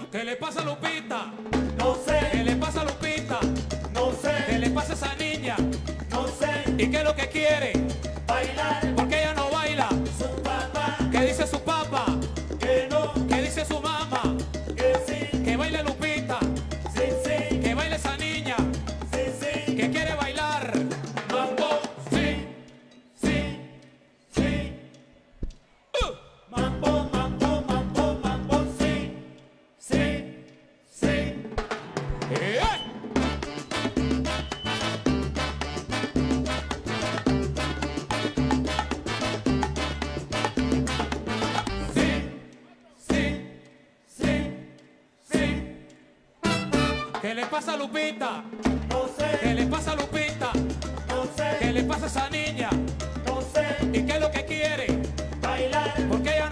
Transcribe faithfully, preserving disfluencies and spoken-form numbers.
¿Qué le pasa a Lupita? No sé, ¿Qué le pasa a Lupita? no ¿Qué sé, le pasa a esa niña? no sé, ¿Y qué es lo que quiere? bailar Porque ella no baila. su papá, ¿Qué dice su papá? que no, ¿Qué dice su mamá? que sí, Que baile Lupita, sí, sí, que baile esa niña, sí, sí, que quiere bailar. mambo, Sí, sí, sí, uh. mambo, mambo, mambo, mambo, sí, sí, sí. ¡Eh! ¿Qué le pasa a Lupita? No ¿Qué sé, le pasa a Lupita? no ¿Qué sé, le pasa a esa niña? no sé, ¿Y qué es lo que quiere? bailar Porque ella